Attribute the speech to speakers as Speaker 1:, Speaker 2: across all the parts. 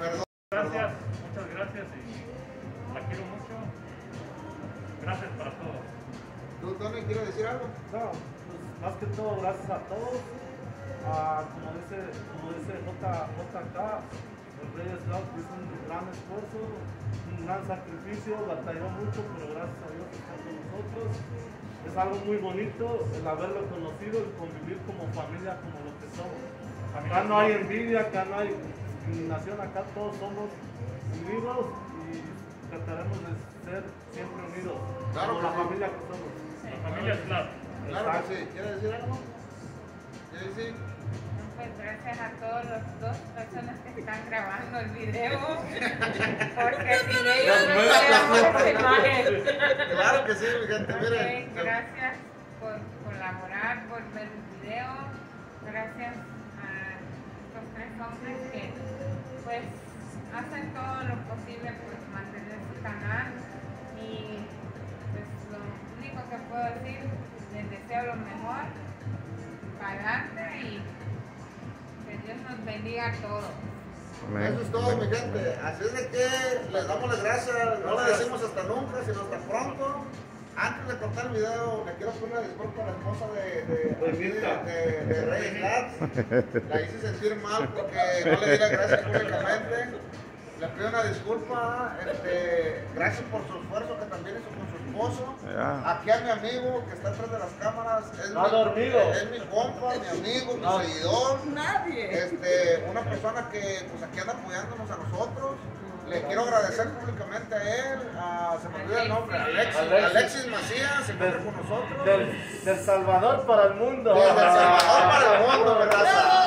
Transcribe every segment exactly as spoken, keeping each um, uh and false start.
Speaker 1: Perdón.
Speaker 2: Gracias, muchas gracias y la quiero mucho. Gracias para todos.
Speaker 1: ¿Tú, Tony, quieres decir algo?
Speaker 3: No, pues más que todo, gracias a todos. Ah, como dice, como dice J, JK, el Reyes Scouts hizo un gran esfuerzo, un gran sacrificio, batalló mucho, pero gracias a Dios está con nosotros. Es algo muy bonito el haberlo conocido, el convivir como familia, como lo que somos. Acá no hay envidia, acá no hay discriminación, acá todos somos unidos y trataremos de ser siempre unidos,
Speaker 1: Claro
Speaker 3: como
Speaker 1: que
Speaker 3: la
Speaker 1: sí.
Speaker 3: familia que somos.
Speaker 2: La familia es clave.
Speaker 1: Claro que sí. ¿Quieres decir algo? ¿Quieres decir?
Speaker 4: Pues gracias a todas las dos personas que están grabando el video, porque sin ellos no estaríamos esta imagen.
Speaker 1: Claro que sí, mi gente,
Speaker 4: Ok,
Speaker 1: miren.
Speaker 4: gracias por colaborar, por ver el video, gracias a estos tres hombres que pues hacen todo lo posible por mantener su canal y pues lo único que puedo decir, les deseo lo mejor para adelante y que Dios nos bendiga a todos.
Speaker 1: Eso es todo, mi gente. Así es de que les damos las gracias. No le decimos hasta nunca, sino hasta pronto. Antes de cortar el video, le quiero pedir una disculpa a la esposa de, de, de, de, de Reyes Scouts. La hice sentir mal porque no le di las gracias públicamente. Le pido una disculpa. Este, gracias por su esfuerzo que también hizo con su esposo.
Speaker 5: Ya.
Speaker 1: Aquí a mi amigo que está atrás de las cámaras. Es
Speaker 3: No ha
Speaker 1: mi,
Speaker 3: dormido.
Speaker 1: Es mi compa, mi amigo, mi
Speaker 3: No.
Speaker 1: seguidor.
Speaker 4: Nadie.
Speaker 1: Este, una persona que pues aquí anda apoyándonos a nosotros. Le quiero agradecer públicamente a él, a, se me olvida el nombre, Alexis,
Speaker 3: Alexis.
Speaker 1: Alexis Macías, se encuentra con nosotros.
Speaker 3: Del, del Salvador para el mundo.
Speaker 1: Desde El Salvador para el mundo, ¿verdad?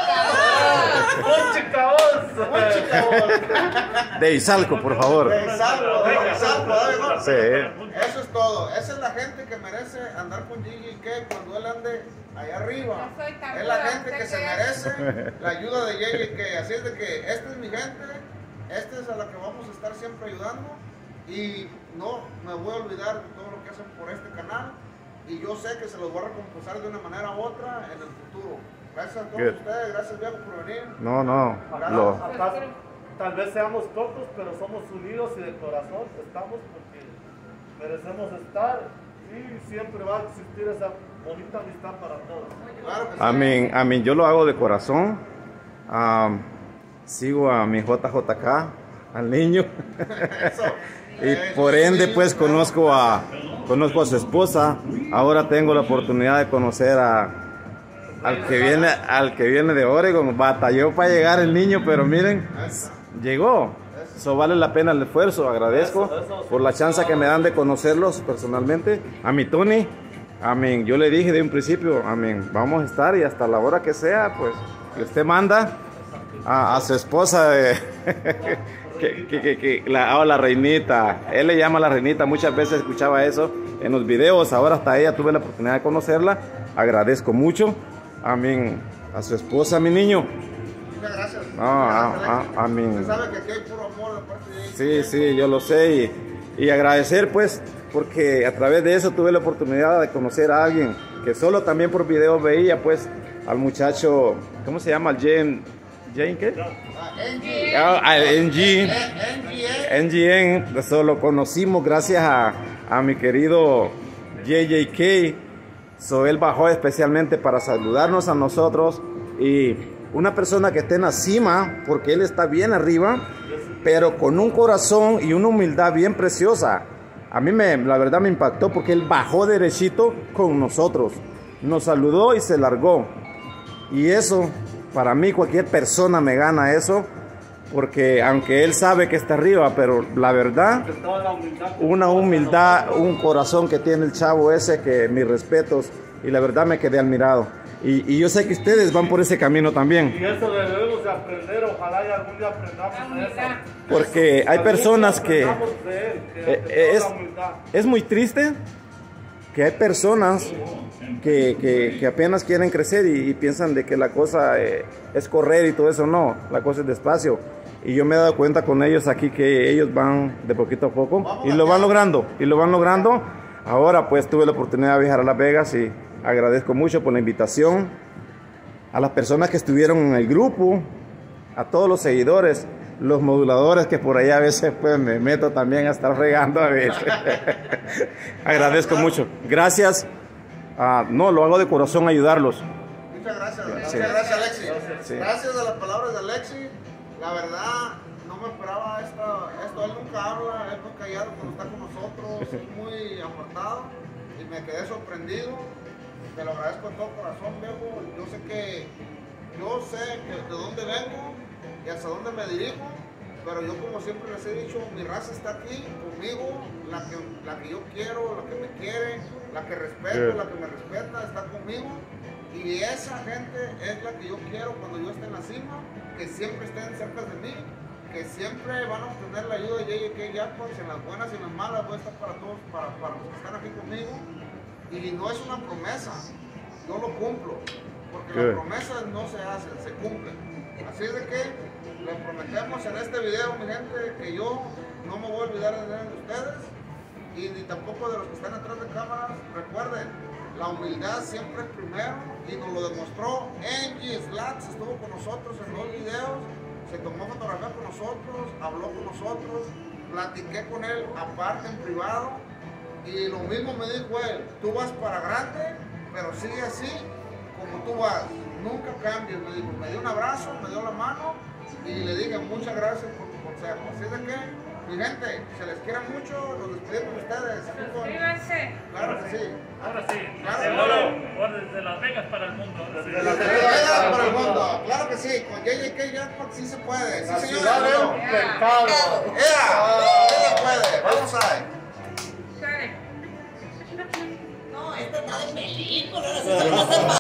Speaker 3: ¡Un chicabos!
Speaker 1: Muy chicos.
Speaker 5: De Izalco, por favor.
Speaker 1: De Izalco, de Izalco, ¿verdad?
Speaker 5: Sí.
Speaker 1: Eso es todo. Esa es la gente que merece andar con Gigi K cuando él ande allá arriba.
Speaker 4: No soy tan
Speaker 1: Es la
Speaker 4: dura,
Speaker 1: gente que
Speaker 4: ¿usted
Speaker 1: se
Speaker 4: cree?
Speaker 1: merece la ayuda de Gigi K. Así es de que esta es mi gente. Esta es a la que vamos a estar siempre ayudando y no me voy a olvidar de todo lo que hacen por este canal y yo sé que se los voy a recompensar de una manera u otra en el futuro. Gracias a todos
Speaker 5: Good.
Speaker 1: ustedes, gracias Diego por venir.
Speaker 5: No, no.
Speaker 3: Acá-
Speaker 5: Lo,
Speaker 3: acá tal vez seamos pocos, pero somos unidos y de corazón estamos porque merecemos estar y siempre va a existir esa bonita amistad para todos.
Speaker 1: Claro que sí.
Speaker 5: a mí, a mí yo lo hago de corazón. Am, sigo a mi J J K, al niño.
Speaker 1: Eso.
Speaker 5: Y
Speaker 1: Eso
Speaker 5: por
Speaker 1: es
Speaker 5: ende
Speaker 1: muy
Speaker 5: pues
Speaker 1: bueno.
Speaker 5: conozco a conozco a su esposa. Ahora tengo la oportunidad de conocer a al que viene al que viene de Oregon. Batalló para llegar el niño, pero miren, llegó. Eso vale la pena el esfuerzo. Agradezco por la chance que me dan de conocerlos personalmente. A mi Tony, amén. Yo le dije de un principio, amén, vamos a estar y hasta la hora que sea, pues que usted manda a, a su esposa de que, que, que, que la, oh, la reinita, él le llama la reinita, muchas veces escuchaba eso en los videos, ahora hasta ella tuve la oportunidad de conocerla, agradezco mucho, amén, a su esposa, mi niño.
Speaker 1: Muchas gracias.
Speaker 5: No, a,
Speaker 1: Gracias,
Speaker 5: a,
Speaker 1: Alexis.
Speaker 5: amén.
Speaker 1: Usted sabe que aquí hay puro amor de parte de
Speaker 5: Sí,
Speaker 1: Gigi K.
Speaker 5: sí, yo lo sé y, y agradecer pues porque a través de eso tuve la oportunidad de conocer a alguien que solo también por video veía pues al muchacho, ¿cómo se llama? Al Jane, ¿Jane qué?
Speaker 1: Ah, Angie.
Speaker 5: Ah, al N G.
Speaker 1: Eh, Angie, eh.
Speaker 5: N G N, eso lo conocimos gracias a, a mi querido J J K. So, él bajó especialmente para saludarnos a nosotros y una persona que esté en la cima, porque él está bien arriba, pero con un corazón y una humildad bien preciosa. A mí me, la verdad me impactó porque él bajó derechito con nosotros, nos saludó y se largó. Y eso, para mí cualquier persona me gana eso, porque aunque él sabe que está arriba, pero la verdad,
Speaker 3: De toda la humildad que-
Speaker 5: una humildad, un corazón que tiene el chavo ese, que mis respetos, y la verdad me quedé admirado. Y, y yo sé que ustedes van por ese camino también,
Speaker 3: Y eso debemos de aprender, ojalá y algún día aprendamos
Speaker 4: La
Speaker 3: de
Speaker 4: humildad.
Speaker 3: eso.
Speaker 5: porque hay personas que...
Speaker 3: Aprendamos de él, que-
Speaker 5: Eh,
Speaker 3: de toda
Speaker 5: es,
Speaker 3: la humildad.
Speaker 5: es muy triste que hay personas que, que, que apenas quieren crecer y, y piensan de que la cosa eh, es correr y todo eso. No, la cosa es despacio. Y yo me he dado cuenta con ellos aquí que ellos van de poquito a poco y lo van logrando, y lo van logrando. Ahora pues tuve la oportunidad de viajar a Las Vegas y agradezco mucho por la invitación a las personas que estuvieron en el grupo, a todos los seguidores. los moduladores que por ahí a veces pues me meto también a estar regando a veces. Agradezco mucho. Gracias. Ah, no, lo hago de corazón ayudarlos.
Speaker 1: Muchas gracias.
Speaker 5: Sí.
Speaker 1: Muchas gracias, Alexi.
Speaker 5: Sí.
Speaker 1: Gracias a las palabras de Alexi. La verdad, no me esperaba esto. esto. Él nunca habla, él nunca callado cuando está con nosotros. Es muy apartado y me quedé sorprendido. Te lo agradezco de todo corazón, viejo. Yo sé que, yo sé que de dónde vengo y hacia dónde me dirijo, pero yo como siempre les he dicho, mi raza está aquí conmigo, la que, la que yo quiero, la que me quiere, la que respeto, yeah. la que me respeta, está conmigo, y esa gente es la que yo quiero cuando yo esté en la cima, que siempre estén cerca de mí, que siempre van a obtener la ayuda de J J K Jackpots, en las buenas y en las malas, voy a estar para todos, para, para los que están aquí conmigo, y no es una promesa, yo lo cumplo, porque yeah. las promesas no se hacen, se cumplen. Así es de que les prometemos en este video, mi gente, que yo no me voy a olvidar de ustedes y ni tampoco de los que están atrás de cámaras. Recuerden, la humildad siempre es primero y nos lo demostró. Angie Slats estuvo con nosotros en dos videos, se tomó fotografía con nosotros, habló con nosotros, platiqué con él aparte en privado y lo mismo me dijo él, tú vas para grande, pero sigue así como tú vas. Nunca cambies, me dijo, me dio un abrazo, me dio la mano y le dije muchas gracias por tu consejo. Así es de que, mi gente, se les quiere mucho, nos despedimos de ustedes.
Speaker 4: Suscríbanse.
Speaker 1: Claro que sí.
Speaker 2: Ahora sí.
Speaker 1: Claro,
Speaker 2: desde,
Speaker 1: claro.
Speaker 2: ahora, desde Las Vegas para el mundo.
Speaker 3: Desde
Speaker 1: Desde
Speaker 3: Las
Speaker 1: Las Vegas para el mundo. Claro que sí, con J J K Jackpot sí se puede. Sí,
Speaker 3: La
Speaker 1: señor.
Speaker 3: ciudad del
Speaker 1: Yeah.
Speaker 3: pecado.
Speaker 1: Yeah. Sí se puede. Vamos ahí.
Speaker 4: Sale.
Speaker 6: No, esto está de película.